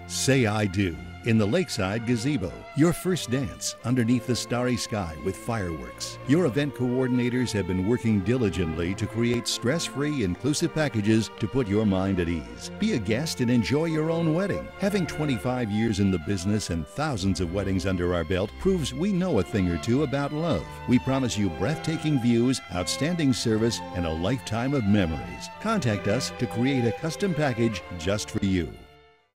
Say I Do in the Lakeside Gazebo. Your first dance underneath the starry sky with fireworks. Your event coordinators have been working diligently to create stress-free, inclusive packages to put your mind at ease. Be a guest and enjoy your own wedding. Having 25 years in the business and thousands of weddings under our belt proves we know a thing or two about love. We promise you breathtaking views, outstanding service, and a lifetime of memories. Contact us to create a custom package just for you.